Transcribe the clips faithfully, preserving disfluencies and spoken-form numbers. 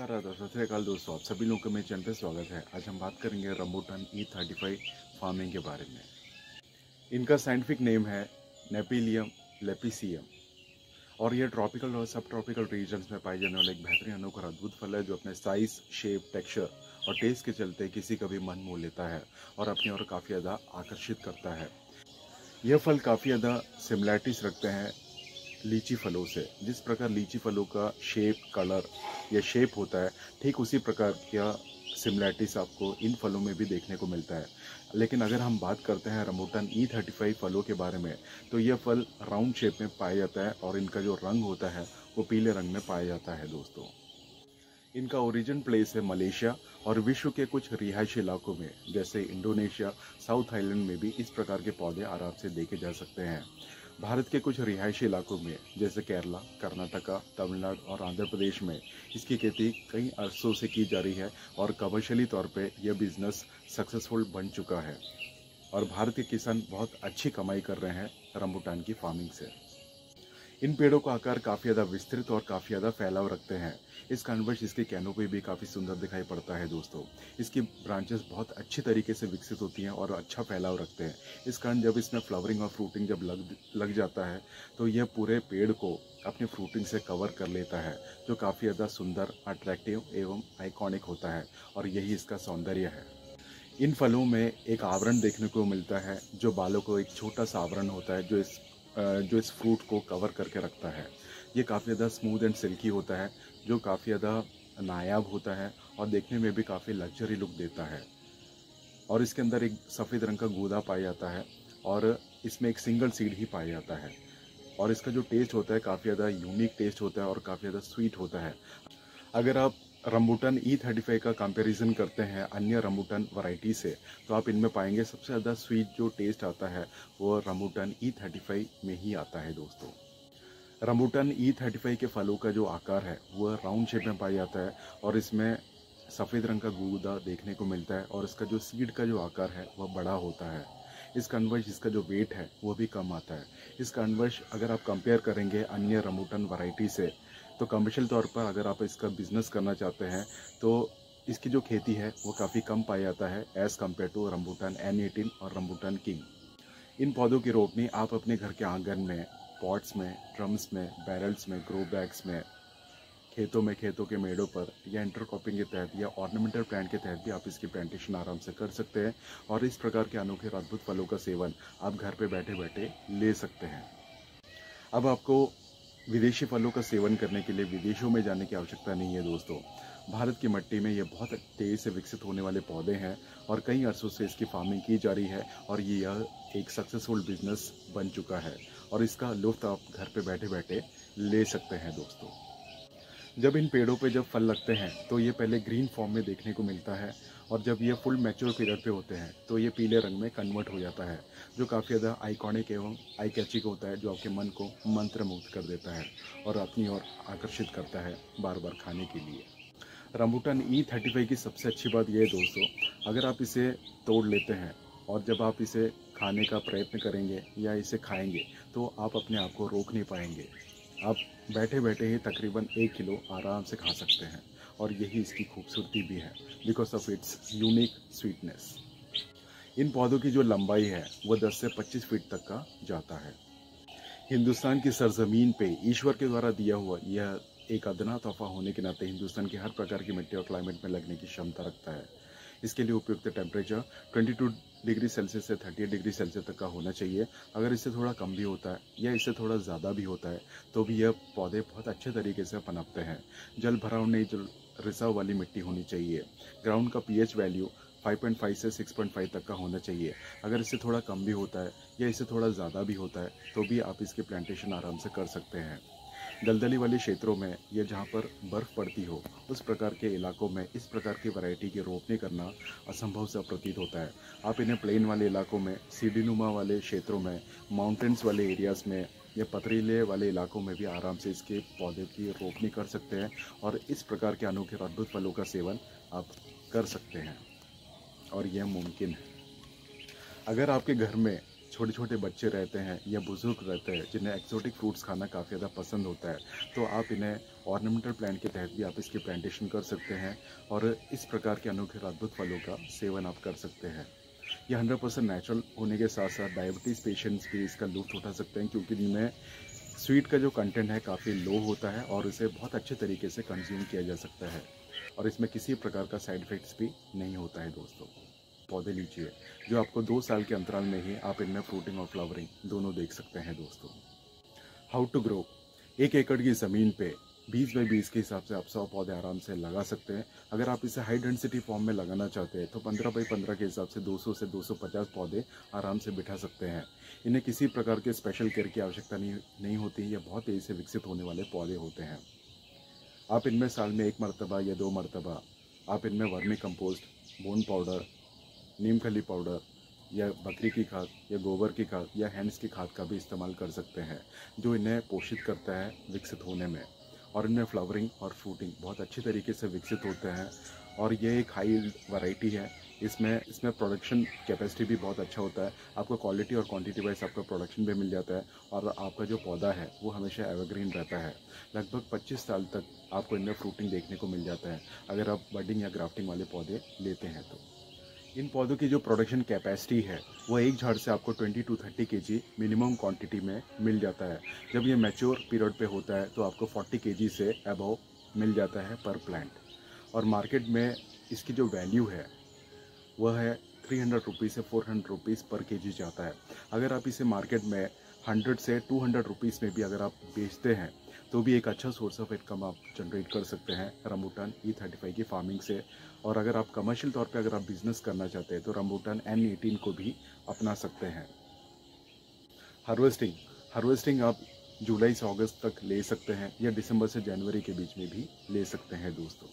नमस्कार आदाब सत श्री अकाल दोस्तों, आप सभी लोगों का मेरे चैनल पे स्वागत है। आज हम बात करेंगे rambutan E thirty five farming के बारे में। इनका साइंटिफिक नेम है नेपिलियम लेपिसियम और ये ट्रॉपिकल और सब ट्रॉपिकल रीजन्स में पाए जाने वाला एक बेहतरीन अनोखा और अद्भुत फल है जो अपने साइज, शेप, टेक्सचर और टेस्ट के चलते किसी का भी मन मोह लेता है और अपनी ओर काफ़ी ज़्यादा आकर्षित करता है। यह फल काफ़ी ज़्यादा सिमिलैरिटीज रखते हैं लीची फलों से। जिस प्रकार लीची फलों का शेप, कलर या शेप होता है, ठीक उसी प्रकार का सिमिलैरिटीज आपको इन फलों में भी देखने को मिलता है। लेकिन अगर हम बात करते हैं रंबूटान ई थर्टी फाइव फलों के बारे में, तो यह फल राउंड शेप में पाया जाता है और इनका जो रंग होता है वो पीले रंग में पाया जाता है दोस्तों। इनका ओरिजिन प्लेस है मलेशिया और विश्व के कुछ रिहायशी इलाकों में जैसे इंडोनेशिया, साउथ आइलैंड में भी इस प्रकार के पौधे आराम से देखे जा सकते हैं। भारत के कुछ रिहायशी इलाकों में जैसे केरला, कर्नाटका, तमिलनाडु और आंध्र प्रदेश में इसकी खेती कई अरसों से की जा रही है और कमर्शियली तौर पे यह बिजनेस सक्सेसफुल बन चुका है और भारत के किसान बहुत अच्छी कमाई कर रहे हैं रंबूटान की फार्मिंग से। इन पेड़ों का आकार काफ़ी ज़्यादा विस्तृत और काफ़ी ज़्यादा फैलाव रखते हैं। इस कारणवश इसकी कैनोपी भी काफ़ी सुंदर दिखाई पड़ता है दोस्तों। इसकी ब्रांचेस बहुत अच्छी तरीके से विकसित होती हैं और अच्छा फैलाव रखते हैं। इस कारण जब इसमें फ्लावरिंग और फ्रूटिंग जब लग लग जाता है तो यह पूरे पेड़ को अपनी फ्रूटिंग से कवर कर लेता है, जो काफ़ी ज़्यादा सुंदर, अट्रैक्टिव एवं आइकॉनिक होता है और यही इसका सौंदर्य है। इन फलों में एक आवरण देखने को मिलता है, जो बालों को एक छोटा सा आवरण होता है जो इस जो इस फ्रूट को कवर करके रखता है। ये काफ़ी ज़्यादा स्मूथ एंड सिल्की होता है, जो काफ़ी ज़्यादा नायाब होता है और देखने में भी काफ़ी लग्जरी लुक देता है। और इसके अंदर एक सफ़ेद रंग का गूदा पाया जाता है और इसमें एक सिंगल सीड ही पाया जाता है और इसका जो टेस्ट होता है काफ़ी ज़्यादा यूनिक टेस्ट होता है और काफ़ी ज़्यादा स्वीट होता है। अगर आप रंबूटान ई थर्टी फाइव का कंपैरिजन करते हैं अन्य रंबूटान वैरायटी से, तो आप इनमें पाएंगे सबसे ज़्यादा स्वीट जो टेस्ट आता है वो रंबूटान ई थर्टी फाइव में ही आता है दोस्तों। रंबूटान ई थर्टी फाइव के फलों का जो आकार है वह राउंड शेप में पाया जाता है और इसमें सफ़ेद रंग का गूदा देखने को मिलता है और इसका जो सीड का जो आकार है वह बड़ा होता है। इस कारणवश इसका जो वेट है वह भी कम आता है। इस कारणवश अगर आप कंपेयर करेंगे अन्य रंबूटान वैरायटी से, तो कमर्शियल तौर पर अगर आप इसका बिजनेस करना चाहते हैं तो इसकी जो खेती है वो काफ़ी कम पाया जाता है as compare to rambutan N eighteen और रंबूटान किंग। इन पौधों की रोपनी आप अपने घर के आंगन में, पॉट्स में, ड्रम्स में, बैरल्स में, ग्रो बैग्स में, खेतों में, खेतों के मेड़ों पर या इंटरक्रॉपिंग के तहत या ऑर्नामेंटल प्लांट के तहत भी आप इसकी प्लांटेशन आराम से कर सकते हैं और इस प्रकार के अनोखे और अद्भुत फलों का सेवन आप घर पे बैठे बैठे ले सकते हैं। अब आपको विदेशी फलों का सेवन करने के लिए विदेशों में जाने की आवश्यकता नहीं है दोस्तों। भारत की मिट्टी में ये बहुत तेज़ी से विकसित होने वाले पौधे हैं और कई अरसों से इसकी फार्मिंग की जा रही है और ये यह एक सक्सेसफुल बिजनेस बन चुका है और इसका लुत्फ आप घर पे बैठे बैठे ले सकते हैं दोस्तों। जब इन पेड़ों पे जब फल लगते हैं तो ये पहले ग्रीन फॉर्म में देखने को मिलता है और जब ये फुल मैच्योर पीरियड पे होते हैं तो ये पीले रंग में कन्वर्ट हो जाता है, जो काफ़ी ज़्यादा आइकॉनिक एवं आई कैचिंग होता है, जो आपके मन को मंत्रमुग्ध कर देता है और अपनी ओर आकर्षित करता है बार बार खाने के लिए। रंबूटान ई थर्टी फाइव की सबसे अच्छी बात यह है दोस्तों, अगर आप इसे तोड़ लेते हैं और जब आप इसे खाने का प्रयत्न करेंगे या इसे खाएंगे तो आप अपने आप को रोक नहीं पाएंगे। आप बैठे बैठे ही तकरीबन एक किलो आराम से खा सकते हैं और यही इसकी खूबसूरती भी है, because of its unique sweetness. इन पौधों की जो लंबाई है वो दस से पच्चीस फीट तक का जाता है। हिंदुस्तान की सरजमीन पे ईश्वर के द्वारा दिया हुआ यह एक अदना तोहफा होने के नाते हिंदुस्तान की हर प्रकार की मिट्टी और क्लाइमेट में लगने की क्षमता रखता है। इसके लिए उपयुक्त टेम्परेचर बाईस डिग्री सेल्सियस से तीस डिग्री सेल्सियस तक का होना चाहिए। अगर इससे थोड़ा कम भी होता है या इससे थोड़ा ज़्यादा भी होता है तो भी यह पौधे बहुत अच्छे तरीके से पनपते हैं। जल भराव नहीं, जल रिसाव वाली मिट्टी होनी चाहिए। ग्राउंड का पीएच वैल्यू पाँच पॉइंट पाँच से छह पॉइंट पाँच तक का होना चाहिए। अगर इससे थोड़ा कम भी होता है या इससे थोड़ा ज़्यादा भी होता है तो भी आप इसकी प्लांटेशन आराम से कर सकते हैं। दलदली वाले क्षेत्रों में या जहाँ पर बर्फ़ पड़ती हो उस प्रकार के इलाकों में इस प्रकार की वैरायटी की रोपनी करना असंभव सा प्रतीत होता है। आप इन्हें प्लेन वाले इलाकों में, सीढ़ीनुमा वाले क्षेत्रों में, माउंटेन्स वाले एरियाज़ में या पथरीले वाले इलाकों में भी आराम से इसके पौधे की रोपनी कर सकते हैं और इस प्रकार के अनोखे और अद्भुत फलों का सेवन आप कर सकते हैं और यह मुमकिन है। अगर आपके घर में छोटे छोटे बच्चे रहते हैं या बुजुर्ग रहते हैं जिन्हें एक्सोटिक फ्रूट्स खाना काफ़ी ज़्यादा पसंद होता है, तो आप इन्हें ऑर्नामेंटल प्लांट के तहत भी आप इसकी प्लांटेशन कर सकते हैं और इस प्रकार के अनोखे और अद्भुत फलों का सेवन आप कर सकते हैं। ये हंड्रेड परसेंट नेचुरल होने के साथ साथ डायबिटीज़ पेशेंट्स भी इसका लुत्फ़ उठा सकते हैं, क्योंकि इनमें स्वीट का जो कंटेंट है काफ़ी लो होता है और इसे बहुत अच्छे तरीके से कंज्यूम किया जा सकता है और इसमें किसी प्रकार का साइड इफ़ेक्ट्स भी नहीं होता है। दोस्तों, पौधे लीजिए जो आपको दो साल के अंतराल में ही आप इनमें फ्रूटिंग और फ्लावरिंग दोनों देख सकते हैं। दोस्तों, हाउ टू ग्रो। एक एकड़ की ज़मीन पे बीस बाई बीस के हिसाब से आप सौ पौधे आराम से लगा सकते हैं। अगर आप इसे हाई डेंसिटी फॉर्म में लगाना चाहते हैं तो पंद्रह बाई पंद्रह के हिसाब से दो सौ से दो सौ पचास पौधे आराम से बिठा सकते हैं। इन्हें किसी प्रकार के स्पेशल केयर की आवश्यकता नहीं नहीं होती। ये बहुत तेज़ी से विकसित होने वाले पौधे होते हैं। आप इनमें साल में एक मरतबा या दो मरतबा आप इनमें vermicompost, bone powder, neem खली पाउडर या बकरी की खाद या गोबर की खाद या हैंड्स की खाद का भी इस्तेमाल कर सकते हैं, जो इन्हें पोषित करता है विकसित होने में और इनमें फ्लावरिंग और फ्रूटिंग बहुत अच्छी तरीके से विकसित होते हैं। और ये एक हाई वैरायटी है। इसमें इसमें प्रोडक्शन कैपेसिटी भी बहुत अच्छा होता है। आपको क्वालिटी और क्वांटिटी वाइज आपका प्रोडक्शन भी मिल जाता है और आपका जो पौधा है वो हमेशा एवरग्रीन रहता है। लगभग पच्चीस साल तक आपको इनमें फ्रूटिंग देखने को मिल जाता है अगर आप बडिंग या ग्राफ्टिंग वाले पौधे लेते हैं तो। इन पौधों की जो प्रोडक्शन कैपेसिटी है वो एक झाड़ से आपको बीस टू तीस केजी मिनिमम क्वांटिटी में मिल जाता है। जब ये मैच्योर पीरियड पे होता है तो आपको चालीस केजी से अबव मिल जाता है पर प्लांट। और मार्केट में इसकी जो वैल्यू है वह है थ्री हंड्रेड रुपीज़ से फोर हंड्रेड रुपीज़ पर केजी जाता है। अगर आप इसे मार्केट में हंड्रेड से टू हंड्रेड रुपीज़ में भी अगर आप बेचते हैं तो भी एक अच्छा सोर्स ऑफ इनकम आप जनरेट कर सकते हैं रंबूटान ई थर्टी फाइव की फार्मिंग से। और अगर आप कमर्शियल तौर पे अगर आप बिजनेस करना चाहते हैं तो रंबूटान एन एटीन को भी अपना सकते हैं। हार्वेस्टिंग हार्वेस्टिंग आप जुलाई से अगस्त तक ले सकते हैं या दिसंबर से जनवरी के बीच में भी ले सकते हैं। दोस्तों,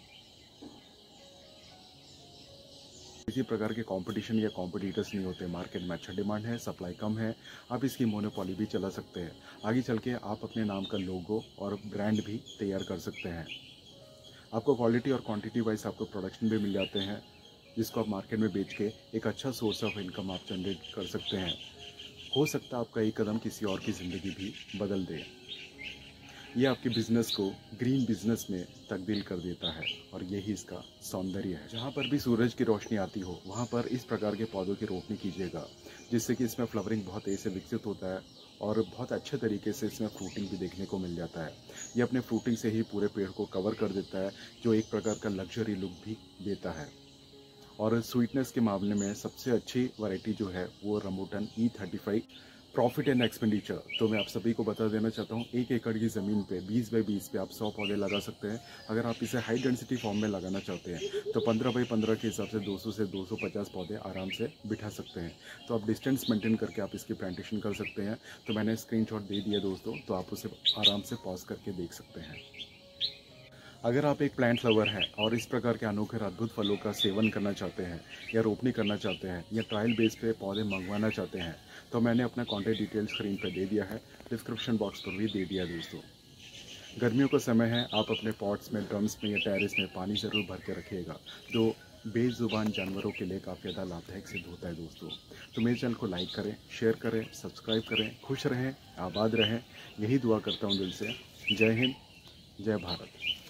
किसी प्रकार के कंपटीशन या कॉम्पिटिटर्स नहीं होते। मार्केट में अच्छा डिमांड है, सप्लाई कम है, आप इसकी मोनोपोली भी चला सकते हैं। आगे चल के आप अपने नाम का लोगो और ब्रांड भी तैयार कर सकते हैं। आपको क्वालिटी और क्वांटिटी वाइज आपको प्रोडक्शन भी मिल जाते हैं, जिसको आप मार्केट में बेच के एक अच्छा सोर्स ऑफ इनकम आप जनरेट कर सकते हैं। हो सकता है आपका एक कदम किसी और की ज़िंदगी भी बदल दे। ये आपके बिजनेस को ग्रीन बिजनेस में तब्दील कर देता है और यही इसका सौंदर्य है। जहाँ पर भी सूरज की रोशनी आती हो वहाँ पर इस प्रकार के पौधों की रोपनी कीजिएगा, जिससे कि इसमें फ्लावरिंग बहुत तेज़ी से विकसित होता है और बहुत अच्छे तरीके से इसमें फ्रूटिंग भी देखने को मिल जाता है। ये अपने फ्रूटिंग से ही पूरे पेड़ को कवर कर देता है, जो एक प्रकार का लग्जरी लुक भी देता है। और स्वीटनेस के मामले में सबसे अच्छी वैरायटी जो है वो rambutan E thirty five. Profit and expenditure तो मैं आप सभी को बता देना चाहता हूँ, एक एकड़ की ज़मीन पे बीस बाई बीस पे आप सौ पौधे लगा सकते हैं। अगर आप इसे हाई डेंसिटी फॉर्म में लगाना चाहते हैं तो पंद्रह बाई पंद्रह के हिसाब से दो सौ से दो सौ पचास पौधे आराम से बिठा सकते हैं। तो आप डिस्टेंस मेंटेन करके आप इसकी प्लांटेशन कर सकते हैं। तो मैंने स्क्रीनशॉट दे दिया दोस्तों, तो आप उसे आराम से पॉज करके देख सकते हैं। अगर आप एक प्लांट लवर हैं और इस प्रकार के अनोखे और अद्भुत फलों का सेवन करना चाहते हैं या रोपनी करना चाहते हैं या ट्रायल बेस पे पौधे मंगवाना चाहते हैं तो मैंने अपना कॉन्टैक्ट डिटेल्स स्क्रीन पर दे दिया है, डिस्क्रिप्शन बॉक्स पर भी दे दिया दोस्तों। गर्मियों का समय है, आप अपने पॉट्स में, ड्रम्स में या टेरेस में पानी ज़रूर भर के रखिएगा, जो बेजुबान जानवरों के लिए काफ़ी ज़्यादा लाभदायक सिद्ध होता है दोस्तों। तो मेरे चैनल को लाइक करें, शेयर करें, सब्सक्राइब करें, खुश रहें, आबाद रहें, यही दुआ करता हूँ दिल से। जय हिंद, जय भारत।